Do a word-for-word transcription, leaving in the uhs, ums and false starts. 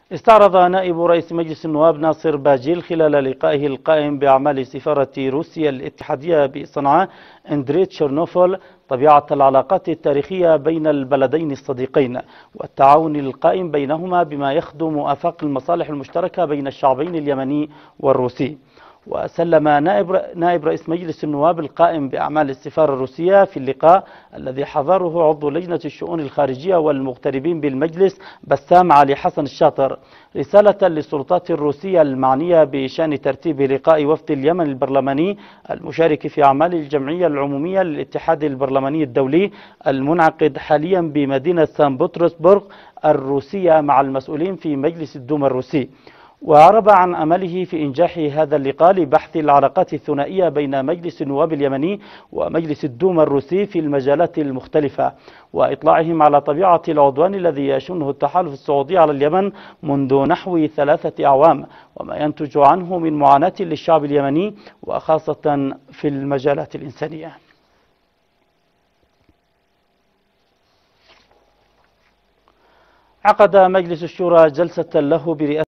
استعرض نائب رئيس مجلس النواب ناصر باجيل خلال لقائه القائم بأعمال سفارة روسيا الاتحادية بصنعاء اندريت شيرنوفول طبيعة العلاقات التاريخية بين البلدين الصديقين والتعاون القائم بينهما بما يخدم آفاق المصالح المشتركة بين الشعبين اليمني والروسي. وسلم نائب نائب رئيس مجلس النواب القائم بأعمال السفارة الروسية في اللقاء الذي حضره عضو لجنة الشؤون الخارجية والمغتربين بالمجلس بسام علي حسن الشاطر رسالة للسلطات الروسية المعنية بشأن ترتيب لقاء وفد اليمن البرلماني المشارك في أعمال الجمعية العمومية للاتحاد البرلماني الدولي المنعقد حاليا بمدينة سان بطرسبرغ الروسية مع المسؤولين في مجلس الدوما الروسي. وأعرب عن أمله في إنجاح هذا اللقاء لبحث العلاقات الثنائية بين مجلس النواب اليمني ومجلس الدوما الروسي في المجالات المختلفة وإطلاعهم على طبيعة العدوان الذي يشنه التحالف السعودي على اليمن منذ نحو ثلاثة أعوام وما ينتج عنه من معاناة للشعب اليمني وخاصة في المجالات الإنسانية. عقد مجلس الشورى جلسة له برئاسة